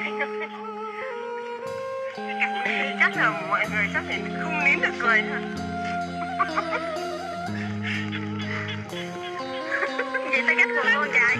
Chắc là mọi người chắc phải không nín được cười nữa. Vậy ta kết cuộc luôn chạy.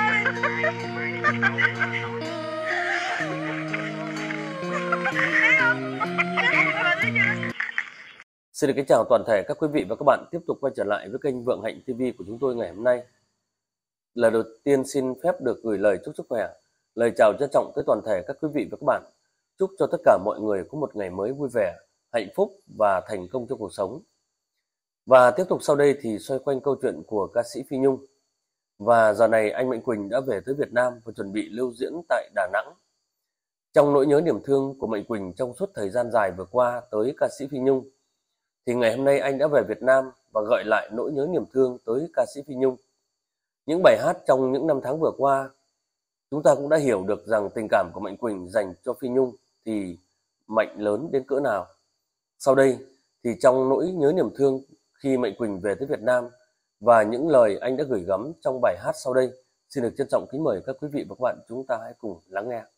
Xin được kính chào toàn thể các quý vị và các bạn tiếp tục quay trở lại với kênh Vượng Hạnh TV của chúng tôi ngày hôm nay. Lời đầu tiên xin phép được gửi lời chúc sức khỏe, lời chào trân trọng tới toàn thể các quý vị và các bạn. Chúc cho tất cả mọi người có một ngày mới vui vẻ, hạnh phúc và thành công trong cuộc sống. Và tiếp tục sau đây thì xoay quanh câu chuyện của ca sĩ Phi Nhung. Và giờ này anh Mạnh Quỳnh đã về tới Việt Nam và chuẩn bị lưu diễn tại Đà Nẵng. Trong nỗi nhớ niềm thương của Mạnh Quỳnh trong suốt thời gian dài vừa qua tới ca sĩ Phi Nhung, thì ngày hôm nay anh đã về Việt Nam và gợi lại nỗi nhớ niềm thương tới ca sĩ Phi Nhung. Những bài hát trong những năm tháng vừa qua, chúng ta cũng đã hiểu được rằng tình cảm của Mạnh Quỳnh dành cho Phi Nhung thì mạnh lớn đến cỡ nào. Sau đây thì trong nỗi nhớ niềm thương khi Mạnh Quỳnh về tới Việt Nam và những lời anh đã gửi gắm trong bài hát sau đây, xin được trân trọng kính mời các quý vị và các bạn chúng ta hãy cùng lắng nghe.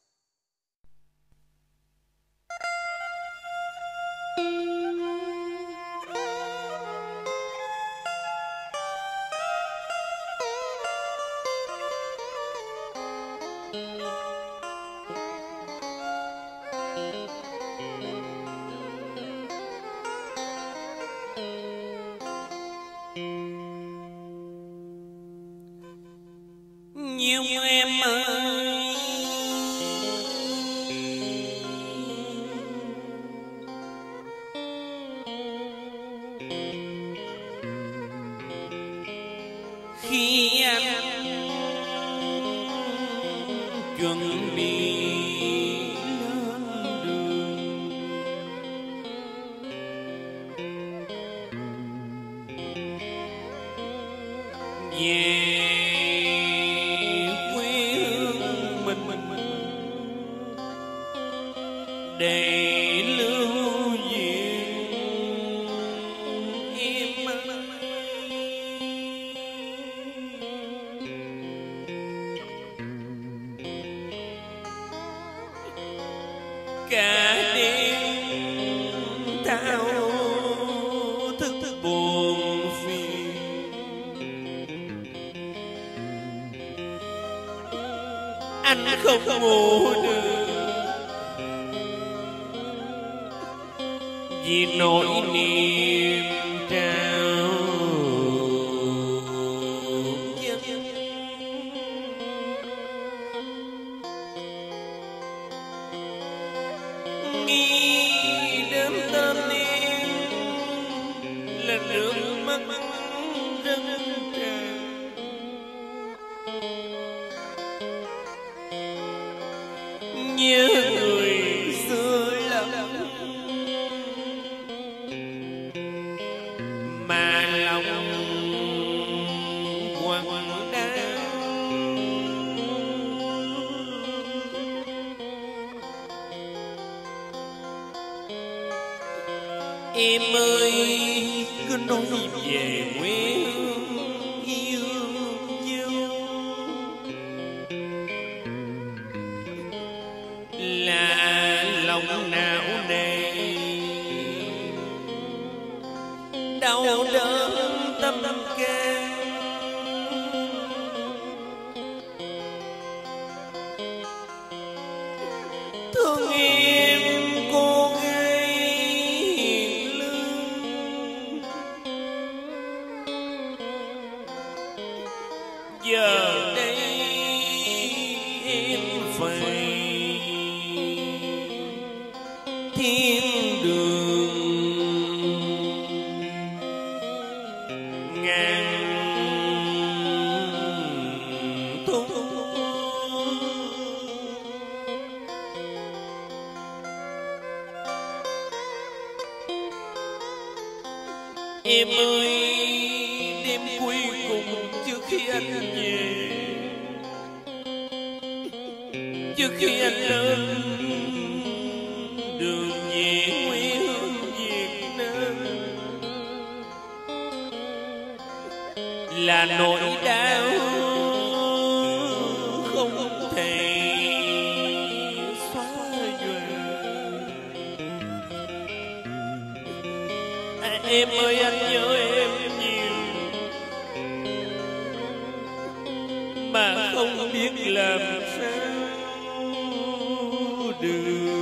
Nhiều em ơi, khi anh chuẩn bị lên đường, về để lưu duyên em cả đêm thao thức buồn phiền, anh không ngủ được vì nỗi niềm trao dâng. Nghĩ đến tên em là nước mắt rưng tràn, nhớ người xưa lắm mà lòng quặn đau. Em ơi, cứ nói về quê hương yêu dấu là lòng não nề, đau đớn tâm can. Thương em cô gái hiền lương, giờ đây em phải thiên đường ngàn thu. Em ơi, đêm cuối cùng trước khi anh về, trước khi anh lên đường về quê hương Việt Nam, là nỗi đau không thể Em ơi anh nhớ em nhiều mà không biết làm sao được.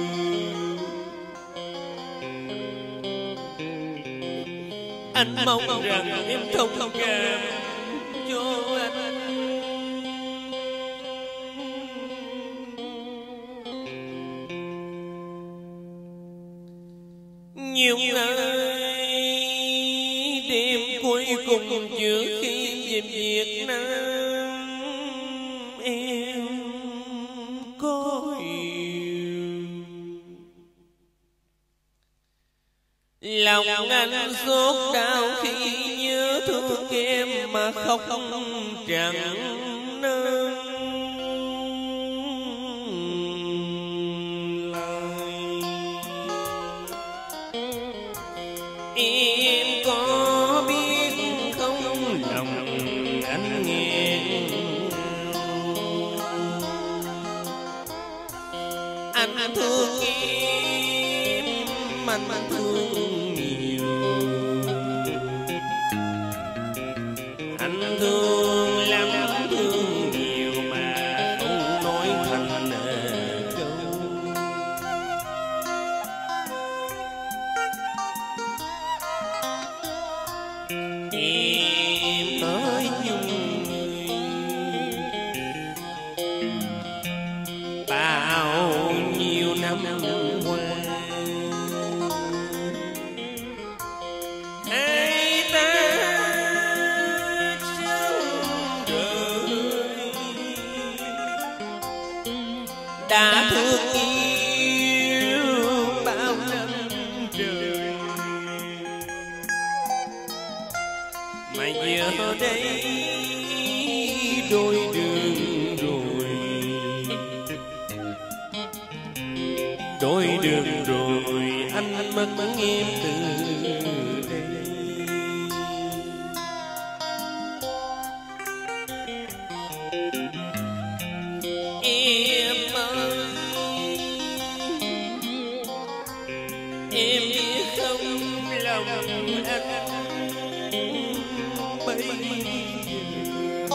Anh mong rằng em thông cảm cho anh. Nhiều ngày đêm cuối cùng trước khi về Việt Nam, em có hiểu lòng anh xót đau khi nhớ thương em mà khóc chẳng nên lời. Em có biết không lòng anh nghẹn, anh thương em, anh thương nhiều, anh thương lắm thương nhiều mà không nói thành câu. Em ơi nhung người bao nhiêu năm qua, hai ta sống đời đã thương yêu bao năm trời, mà giờ đây đôi đường rồi, đôi đường rồi anh mất em từ đây. Em ơi em biết không lòng anh bây giờ,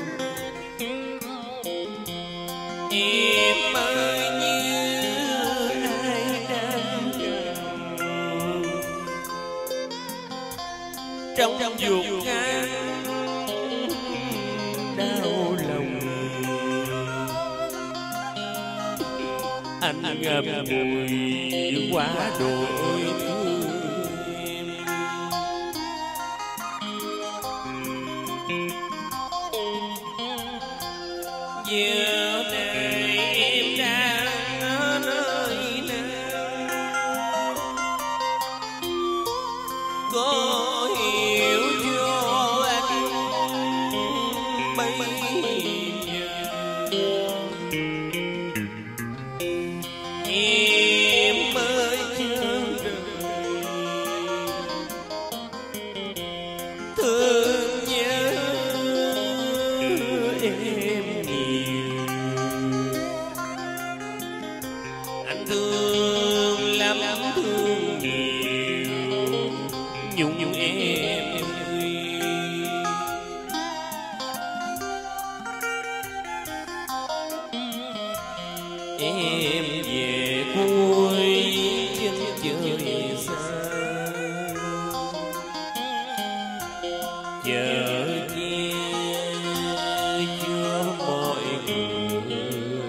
em ơi như ai đang chờ trong ruột gan đau lòng. Anh ngậm ngùi quá đôi thương em. Giờ này em đang ở nơi nào, có hiểu cho anh bây giờ. Em ơi chờ đợi thương nhớ em nhiều, anh thương lắm thương nhiều nhung em ơi. Em về cuối chân trời xa, chờ che cho mọi người,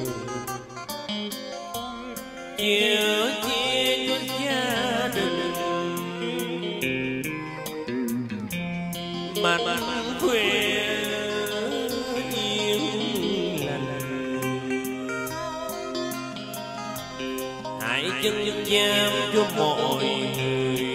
chờ che cho gia đình mạnh khỏe yên lành. Hãy chân giam cho mọi người